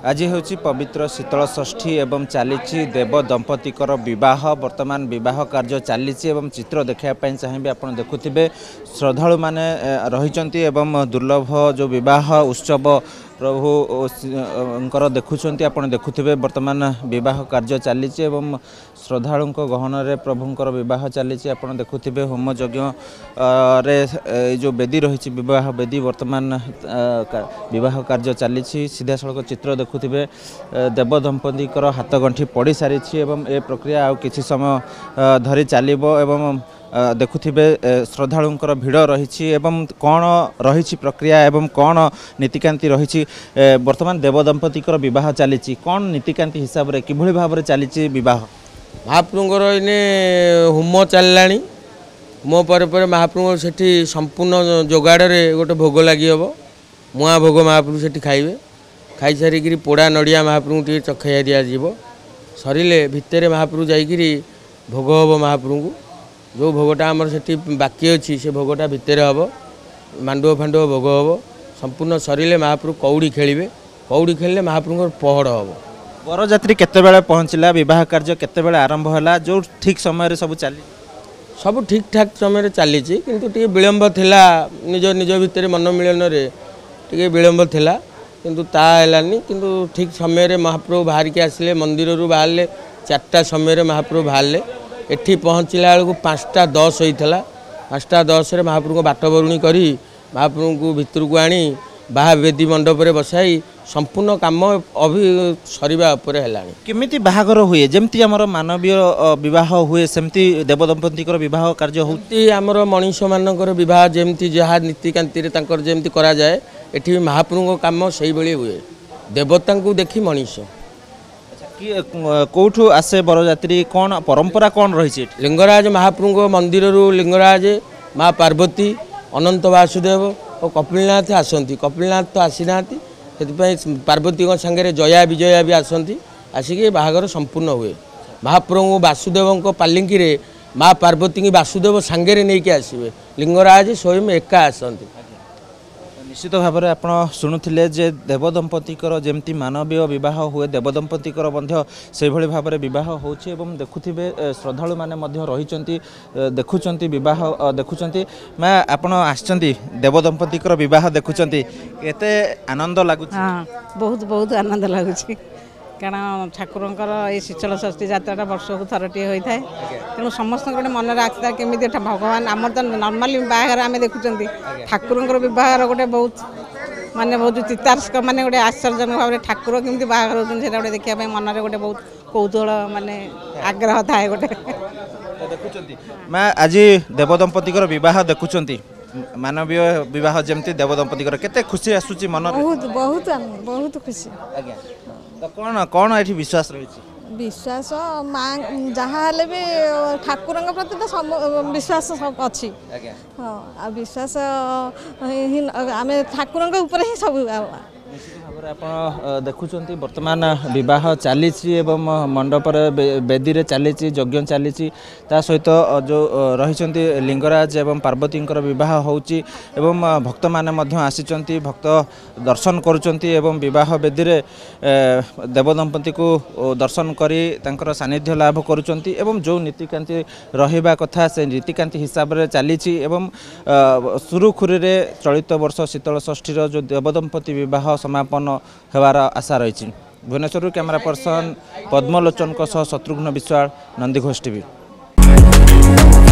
आज हूँ पवित्र शीतल षष्ठी एवं चली देव दंपतिकर विवाह वर्तमान विवाह कार्य चली चित्र देखापी चाहिए आप देखुवे श्रद्धालु मैंने रही दुर्लभ जो विवाह उत्सव प्रभु देखुंट आप देखुवे वर्तमान विवाह कार्य चली श्रद्धालु गहन प्रभुंर विवाह चली आप देखुवे होम यज्ञ जो बेदी रही विवाह बेदी वर्तमान विवाह कार्य चली सीधा सड़क चित्र देखुवे देव दंपतिकर हाथ गंठी पड़ सारी ए प्रक्रिया आ किसी समय धरी चलो एवं देखुथिबे श्रद्धालुंकर भिड़ रही कौन रही प्रक्रिया एवं कौन नीतिकांति रही वर्तमान देव दंपतिकर विवाह चली कौन नीतिकांति हिसाब रे किभली भाव रे चली विवाह महाप्रभुंर इने होम चलला होम पर महाप्रभु सेठी संपूर्ण जोगाड़ रे गोटे भोग लगी हम मुआ भोग महाप्रभु सेठी खाइबे खाई सारिकी पोड़ा नड़िया महाप्रभु टे चखाइया दिज्व सरिले भितर महाप्रभु जाइकिरी भोग हम महाप्रभु को जो भोगटा आमर से बाकी अच्छी से भोगटा भितर हम मांडुआ फांडुआ भोग हम संपूर्ण सरिले महाप्रभु कौड़ी खेलिए कौड़ी खेलिले महाप्रभु पहड़ हम बरजात्री केते पहुँचला विवाह कार्य केते आरंभ है जो ठीक समय सब चली सब ठीक ठाक समय चली किंतु टे विलंब थिला निज निज भितर मन मिलन टे विलंब थिला किंतु ता हेलानी किंतु ठीक समय महाप्रभु बाहर के आसिले मंदिर रू बाहर 4टा समय महाप्रभु बाहर एठी पहुँचला बेलू 5:10 होता 5:10 महाप्रभु को बाट बरुणी करी महाप्रभु को भितर को आनी बाहा वेदी मंडप रे बसाई संपूर्ण काम अभी सरीबा उपरे हेलानी केमिति बाहागर हुए जमती आमर मानवीय विवाह हुए सेमती देव दंपतिकर विवाह कार्य होती आमर मनीष मानकर विवाह जमती जहाँ नीतिकांति तांकर जमती करा जाए एठी महाप्रभु काम सही बेले हुए देवता को देखी मनीष कौठू आसे बरजात्री कौन परंपरा कौन रही लिंगराज महाप्रभु मंदिर लिंगराज माँ पार्वती अनंत वासुदेव और कपिलनाथ आसती कपिलनाथ तो आसी ना पार्वती सांगे जया विजया भी आसती आसिक बाहागर संपूर्ण हुए महाप्रभु वासुदेव पालिंकी रे माँ पार्वती की वासुदेव सांगे नहीं आसवे लिंगराज स्वयं एका आसती निश्चित भाव में आप शुणुले जे देव दंपतिकर जमती मानवीय विवाह हुए देव दंपतिकर से भाव में विवाह होची देखुथिबे श्रद्धालु माने रही देखुंट विवाह देखुंट मैं आपण आछंती देव दंपतिकर विवाह देखुंट केते आनंद लगुच बहुत बहुत आनंद लगुच कारण ठाकुरंकर ये शीतल षष्ठी यात्रा वर्ष को थरटे होता है तेणु समस्त गोटे मन आसता केमी भगवान आम तो नर्माली बाहर आम देखुं ठाकुरंकर विवाह गोटे बहुत माने बहुत चितार्थ माने गोटे आश्चर्यजनक भाव में ठाकुर केमी बाहर होते गोटे देखा मन में गोटे बहुत कौतूहल माने आग्रह थाए गोटे मैं आज देव दंपतिकर विवाह देखुं मानवीय विवाह जमती देव दंपतिकर केते खुशी आसुची मन बहुत बहुत बहुत खुशी तो कौन कौन ये विश्वास रही विश्वास माँ जहाँ भी ठाकुर प्रति तो विश्वास अच्छी हाँ विश्वास आम ठाकुर ही सब आप देखुं वर्तमान विवाह चली मंडप बेदी रे चली यज्ञ चली सहित जो रही लिंगराज एवं पार्वती विवाह होची भक्त मैंने आसी भक्त दर्शन करुँच विवाह बेदी रे देव दंपति को दर्शन कर सानिध्य लाभ करुँच जो नीतिकांति रहिबा कथा से नीतिकांति हिसाब से चली सुरुखुरी चलित वर्ष शीतल षष्ठीर जो देव दंपति विवाह समापन होवार आशा रही Bhubaneswar camera person Padmalochan Shatrughna Biswal Nandighosh TV.